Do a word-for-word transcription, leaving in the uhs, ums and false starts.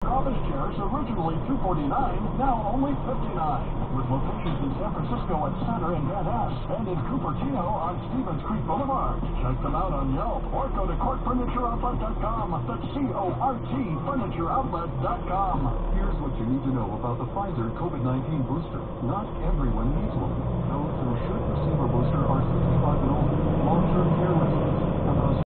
office chairs, originally two forty-nine, now only fifty-nine. With locations in San Francisco at Center and Van Ness, and in Cupertino on Stevens Creek Boulevard. Check them out on Yelp or go to Cort Furniture Outlet dot com. That's C O R T Furniture Outlet dot com. Here's what you need to know about the Pfizer COVID nineteen booster. Not everyone needs one. Those who should receive a booster are sixty-five and older. Long-term care risk